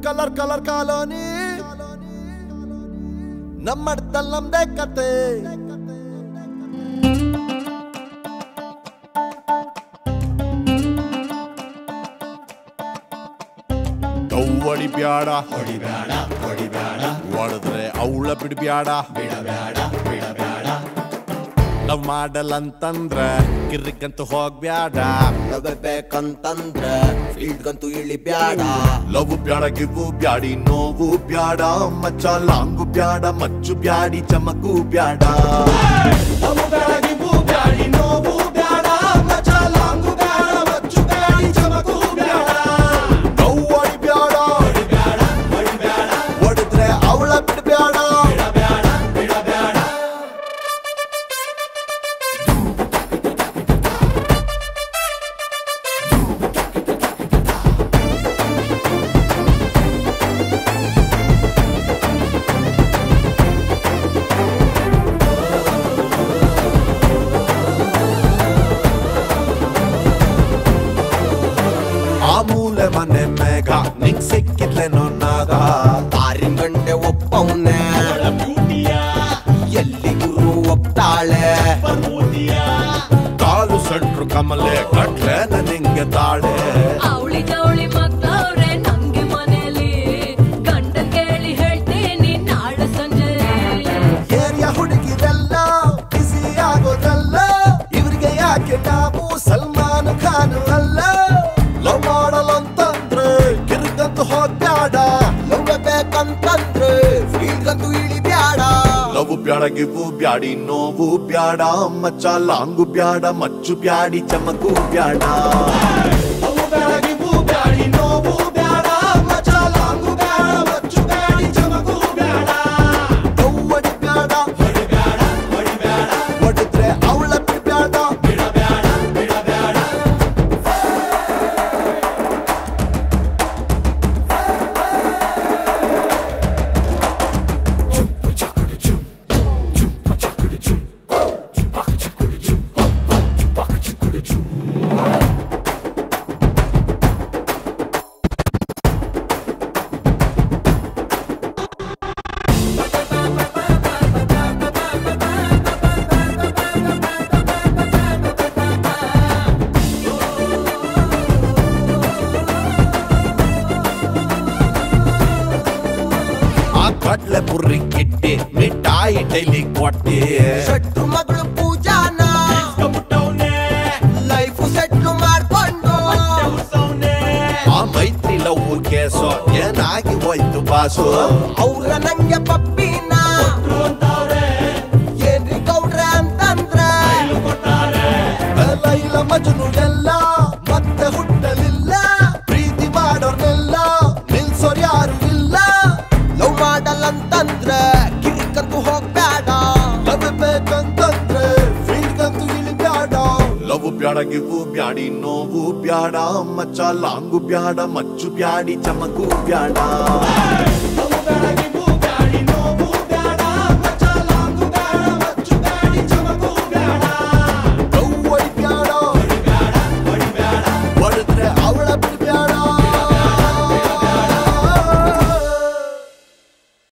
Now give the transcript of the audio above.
colour colour colony ನಮ್ಮಡ್ತಲ್ ನಮ್ದೇ ಕತೆ ಹೊಡಿಬ್ಯಾಡ ಹೊಡಿಬ್ಯಾಡ ಹೊಡಿಬ್ಯಾಡ ಹೊಡೆದ್ರೆ ಅವಳ ಬಿಡ್ಬ್ಯಾಡ ಬಿಡಬ್ಯಾಡ ಬಿಡಬ್ಯಾಡ ಲವ್ ಮಾಡಲ್ಲಂತಂದ್ರ ಕಿರ್ರಿಕಂತೂ ಹೋಗ್ಬ್ಯಾಡ ನಗಬೇಕಂತಂದ್ರ ಫೀಲ್ಡ್ಗಂತೂ ಇಳಿಬ್ಯಾಡ ಲವ್ ಬ್ಯಾಡ ಗಿವು ಬ್ಯಾಡಿ ನೋವು ಬ್ಯಾಡ ಮಚ್ಚ ಲಾಂಗು ಬ್ಯಾಡ ಮಚ್ಚು ಬ್ಯಾಡಿ ಚಮಕು ಬ್ಯಾಡ ಲವ್ ಬ್ಯಾಡ ಗಿವು ಬ್ಯಾಡಿ ನೋವು ಬ್ಯಾಡ ಮಚ್ಚ ಲಾಂಗು ಬ್ಯಾಡ ಮಚ್ಚು ಬ್ಯಾಡಿ ಚಮಕು ಬ್ಯಾಡ ಲವ್ ಹೊಡಿಬ್ಯಾಡ ಹೊಡಿಬ್ಯಾಡ ಹೊಡಿಬ್ಯಾಡ ಹೊಡೆದ್ರೆ ಅವಳ ಬಿಡ್ಬ್ಯಾಡ ಬಿಡಬ್ಯಾಡ ಬಿಡಬ್ಯಾಡ ಆಮೂಲೆ ಮನೆ ಮೇಘ ನಿಂಗ್ ಸಿಕ್ಕಿದ್ಲೇನೋ ನಾಗ ತಾರಿನ ಗಂಡೆ ಒಪ್ಪವನೆ ಎಲ್ಲಿಗೂ ಒಪ್ತಾಳೆ ಕಾಲು ಸೆಂಟ್ರು ಕಮಲೆ ಕಟ್ಲೆ ನಿಂಗೆ ತಾಳೆ ಅವಳಿ ಜವಳಿ ಮಕ್ಕಳವ್ರೆ ನಂಗೆ ಮನೇಲಿ ಗಂಡ ಕೇಳಿ ಹೇಳ್ತೀನಿ ನಾಳೆ ಸಂಜೆ ಏರಿಯಾ ಹುಡುಗಿರೆಲ್ಲ ಬಿಸಿ ಆಗೋದಲ್ಲ ಇವ್ರಿಗೆ ಯಾಕೆ ನಾವು ಸಲ್ಮಾನ್ ಖಾನ್ ಅಲ್ಲ ಲವ್ ಮಾಡಲ್ಲಂತಂದ್ರೆ ಕಿರ್ಕಂತೂ ಹೋಗ್ಬ್ಯಾಡ ನಗಬೇಕಂತಂದ್ರೆ ಫೀಲ್ಡ್ಗಂತೂ ಇಳಿಬ್ಯಾಡ ಲವ್ ಬ್ಯಾಡ ಗಿವು ಬ್ಯಾಡಿ ನೋವು ಬ್ಯಾಡ ಮಚ್ಚ ಲಾಂಗು ಬ್ಯಾಡ ಮಚ್ಚು ಬ್ಯಾಡಿ ಚಮಕು ಬ್ಯಾಡ ಲವ್ ಬ್ಯಾಡ ಗಿವು ಬ್ಯಾಡಿ ನೋವು ಬ್ಯಾಡ ಮಚ್ಚ ಲಾಂಗು ಬ್ಯಾಡ ಮಚ್ಚು ಬ್ಯಾಡಿ ಚಮಕು ಬ್ಯಾಡ ಲವ್ ಹೊಡಿಬ್ಯಾಡ ಹೊಡಿಬ್ಯಾಡ ಹೊಡಿಬ್ಯಾಡ ಹೊಡೆದ್ರೆ ಅವಳ ಬಿಡ್ಬ್ಯಾಡ ಬಿಡಬ್ಯಾಡ ಬಿಡಬ್ಯಾಡ ಆ ಕಡ್ಲೆ ಪುರ್ರಿ ಕಿಟ್ಟಿ ಮಿಠಾಯಿ ಡೈಲಿ ಕೊಟ್ಟಿ ಶೆಟ್ರು ಮಗಳು ಪೂಜಾನ ಲೈಫ್ ಸೆಟ್ಲು ಮಾಡ್ಕೊಂಡು ಆ ಮೈತ್ರಿ ಲವ್ ಕೇಸೋ ಏನಾಗಿ ಹೋಯ್ತು ಬಾಸು ಅವ್ರ ನಂಗೆ ಪಪ್ಪಿನ ಏನ್ರಿ ಗೌಡ್ರೆ ಅಂತಂದ್ರೆ ಲೈಲ ಮಜನು ಎಲ್ಲ ಮತ್ತೆ ಹುಟ್ಟಲಿಲ್ಲ ಪ್ರೀತಿ ಮಾಡೋರ್ನೆಲ್ಲ ನಿಲ್ಸೋರ್ ಯಾರು ಇಲ್ಲ ಲವ್ ಮಾಡಲ್ಲಂತಂದ್ರೆ ಕಿರಿಕಂತೂ ಹೋಗ್ಬೇಡ ಲವ್ ಬೇಕಂತಂದ್ರೆ ಫೀಲ್ಡ್ಗಂತೂ ಇಳಿಬ್ಯಾಡ ಲವ್ ಬ್ಯಾಡ ಗಿವು ಬ್ಯಾಡಿ ನೋವು ಬ್ಯಾಡ ಮಚ್ಚ ಲಾಂಗು ಬ್ಯಾಡ ಮಚ್ಚು ಬ್ಯಾಡಿ ಚಮಕು ಬ್ಯಾಡ